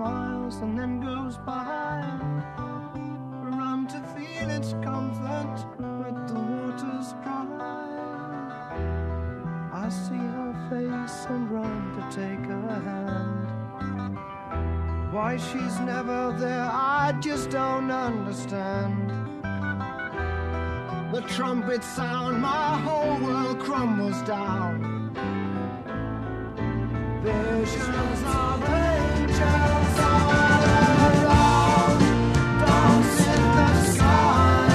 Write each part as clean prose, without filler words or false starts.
smiles and then goes by. Run to feel its comfort, but the water's dry. I see her face and run to take her hand. Why she's never there, I just don't understand. The trumpet sound, my whole world crumbles down. Visions of angels all around, dance in the sky,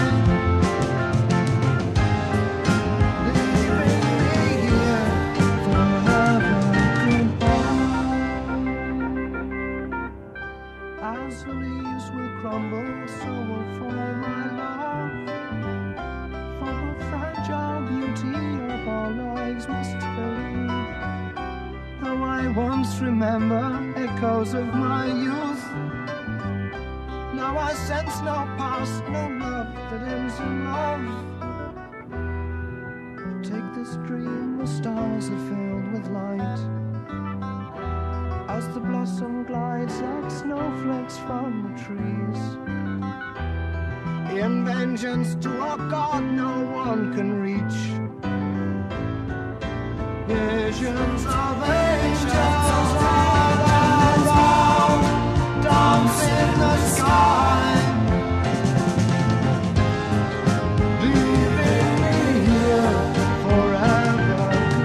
leaving me here forever goodbye. As the leaves will crumble, so will fall my love. For the fragile beauty of our lives must fade. Though I once remember echoes of my youth, now I sense no past, no love that ends in love. Take this dream, the stars are filled with light, as the blossom glides like snowflakes from the trees. In vengeance to a God no one can reach. Visions of angels all around, dance in the sky, leaving me here forever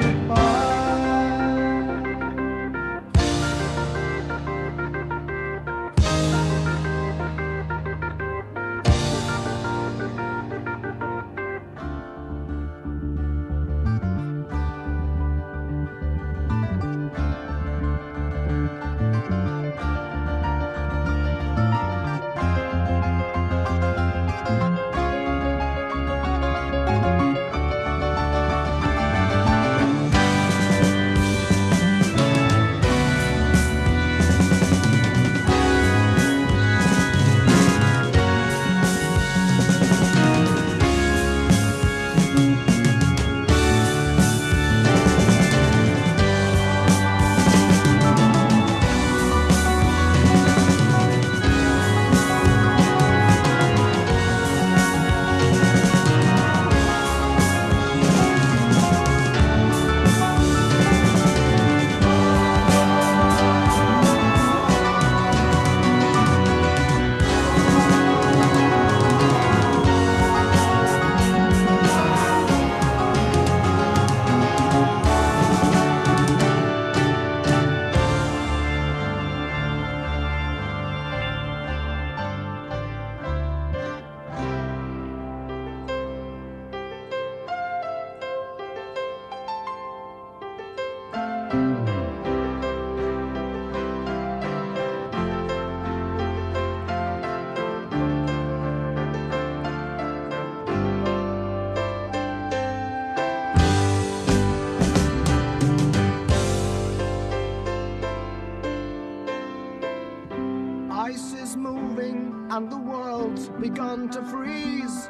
ice is moving and the world's begun to freeze.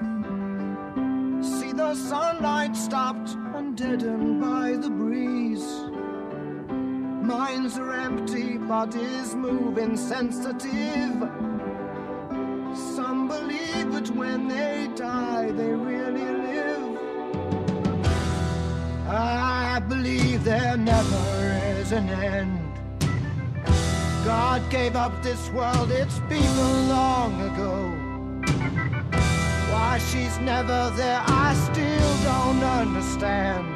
See the sunlight stopped and deadened by the breeze. Minds are empty, bodies moving sensitive. Some believe that when they die, they really live. I believe there never is an end. God gave up this world, its people long ago. Why she's never there, I still don't understand.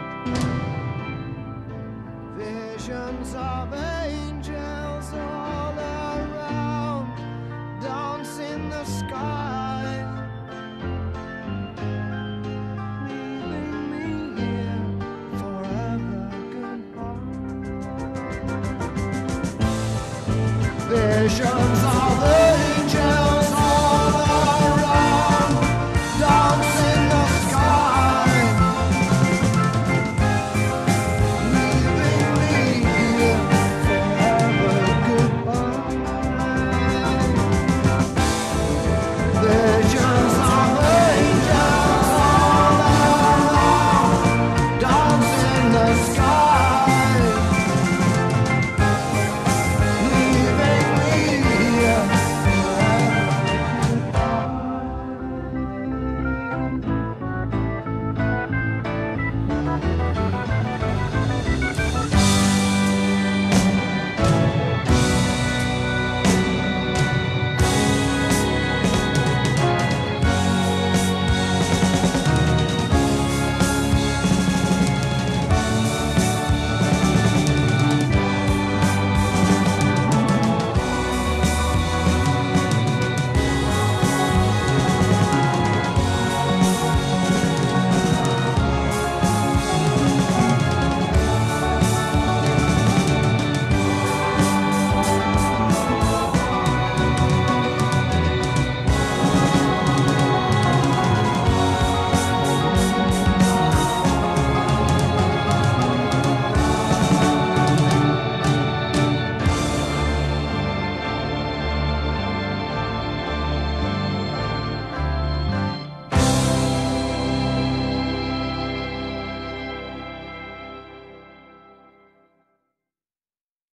Visions of angels all around, dance in the sky, leaving me here forever goodbye. Visions of